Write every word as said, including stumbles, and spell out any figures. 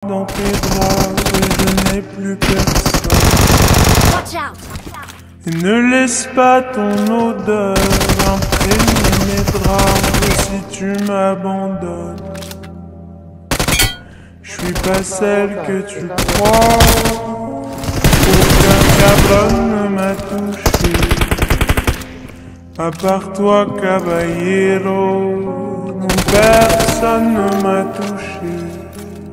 dans tes bras et je n'ai plus personne. Watch out! Et ne laisse pas ton odeur imprégner mes draps si tu m'abandonnes. Je suis pas celle que tu crois. Aucun cabron ne m'a touché. À part toi, caballero, non, personne ne m'a touché.